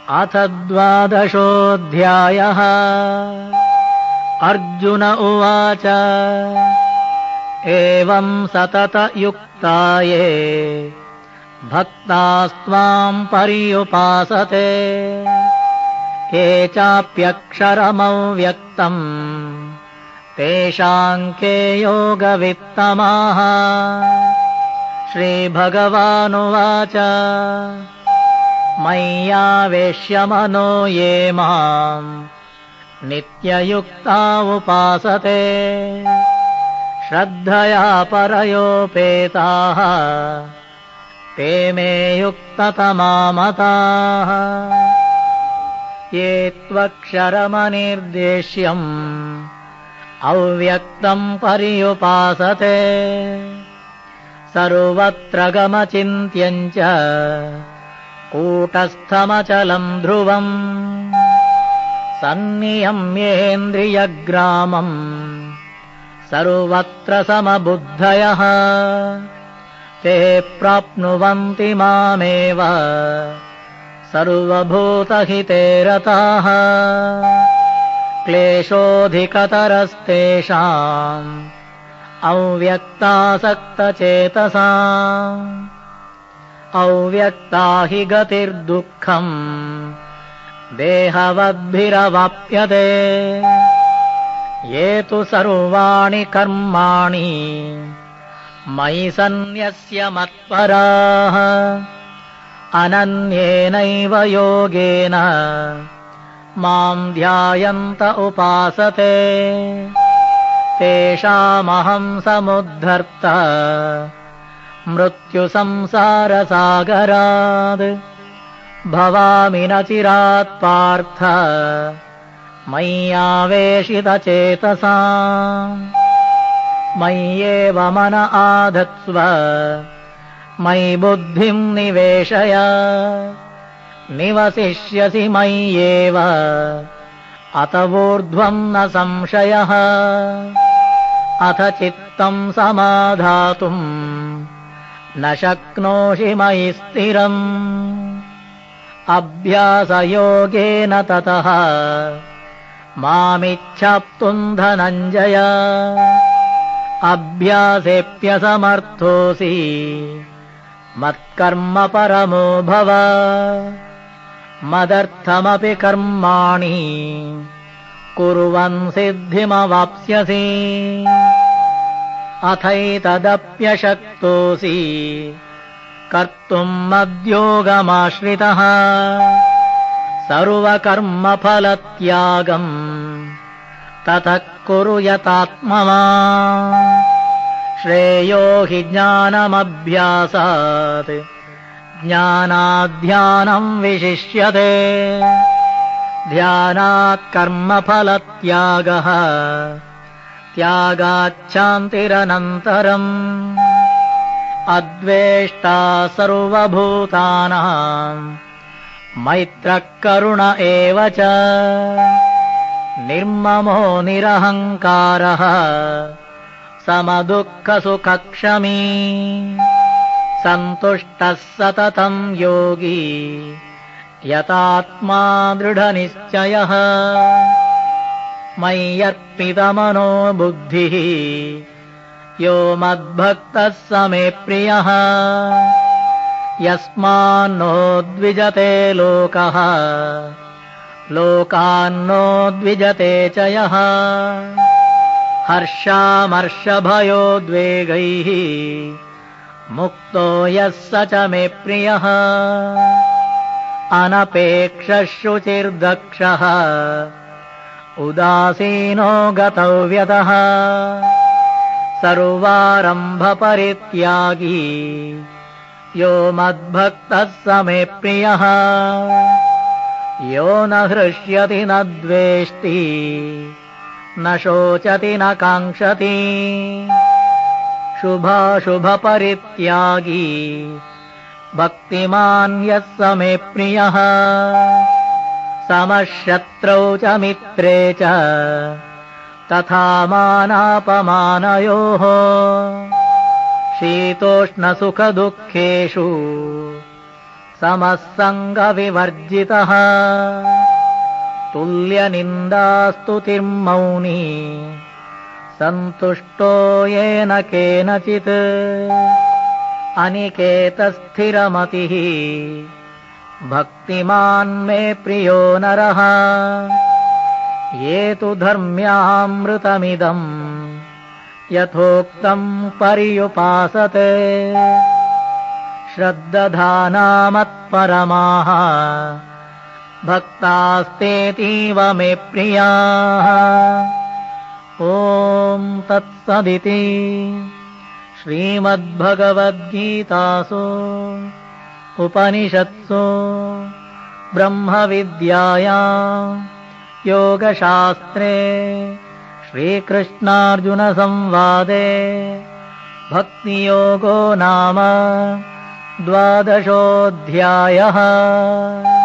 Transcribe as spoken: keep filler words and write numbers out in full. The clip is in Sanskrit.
अथ द्वादशोऽध्यायः। अर्जुन उवाच एवं सततयुक्ता ये भक्तास्त्वां पर्युपासते ये चाप्यक्षरमव्यक्तम् तेषां के योगवित्तमाः। श्रीभगवानुवाच मय्यावेश्य मनो ये माम् नित्ययुक्ता उपासते श्रद्धया परयोपेताः ते मे युक्ततमा मताः। ये त्वक्षरमनिर्देश्यम् अव्यक्तम् पर्युपासते सर्वत्र गमचिन्त्यम् च कूटस्थमचलम् ध्रुवम् सन्नियम्येन्द्रियग्रामम् सर्वत्र समबुद्धयः ते प्राप्नुवन्ति मामेव सर्वभूतहिते रताः। क्लेशोऽधिकतरस्तेषाम् अव्यक्तासक्तचेतसाम् अव्यक्ता हि गतिर्दुःखम् देहवद्भिरवाप्यते। ये तु सर्वाणि कर्माणि मयि सन्न्यस्य मत्पराः अनन्येनैव योगेन मां ध्यायन्त उपासते तेषामहं समुद्धर्ता मृत्युसंसारसागरात्। भवामि न चिरात् पार्थ मय्यावेशितचेतसाम् मय्येव मन आधत्स्व मयि बुद्धिं निवेशय निवसिष्यसि मय्येव अत ऊर्ध्वं न संशयः। अथ चित्तं समाधातुम् न शक्नोषि मयि स्थिरम् अभ्यासयोगेन ततः मामिच्छाप्तुम् धनञ्जय। अभ्यासेऽप्यसमर्थोऽसि मत्कर्म परमो भव मदर्थमपि कर्माणि कुर्वन् सिद्धिमवाप्स्यसि। अथैतदप्यशक्तोऽसि कर्तुम् मद्योगमाश्रितः सर्वकर्मफलत्यागम् ततः कुरु यतात्मवान्। श्रेयो हि ज्ञानमभ्यासात् ज्ञानाध्यानम् विशिष्यते ध्यानात् कर्मफलत्यागः त्यागाच्छान्तिरनन्तरम्। अद्वेष्टा सर्वभूतानां मैत्रः करुण एव च निर्ममो निरहङ्कारः समदुःखसुखक्षमी सन्तुष्टः सततं योगी यतात्मा दृढनिश्चयः। मय्यर्पितमनो बुद्धिः यो मद्भक्तः स मे प्रियः। यस्मान्नो द्विजते लोकः लोकान्नो द्विजते च यः। हर्षामर्षभयोद्वेगैः मुक्तो यः स च मे प्रियः। अनपेक्षः शुचिर्दक्षः उदासीनो गतव्यतः सर्वारम्भपरित्यागी यो मद्भक्तः स मे प्रियः। यो न हृष्यति न द्वेष्टि न शोचति न काङ्क्षति शुभाशुभपरित्यागी भक्तिमान् यः स मे प्रियः। समशत्रौ च मित्रे च तथा मानापमानयोः शीतोष्णसुखदुःखेषु समस्सङ्गविवर्जितः तुल्यनिन्दास्तुतिर्मौनी सन्तुष्टो येन केनचित् अनिकेतस्थिरमतिः भक्तिमान् मे प्रियो नरः ये तु धर्म्यामृतमिदम् यथोक्तम् पर्युपासते श्रद्दधानामत्परमाः भक्तास्तेतीव मे प्रियाः। ॐ तत्सदिति श्रीमद्भगवद्गीतासु उपनिषत्सु ब्रह्मविद्यायां योगशास्त्रे श्रीकृष्णार्जुनसंवादे भक्तियोगो नाम द्वादशोऽध्यायः।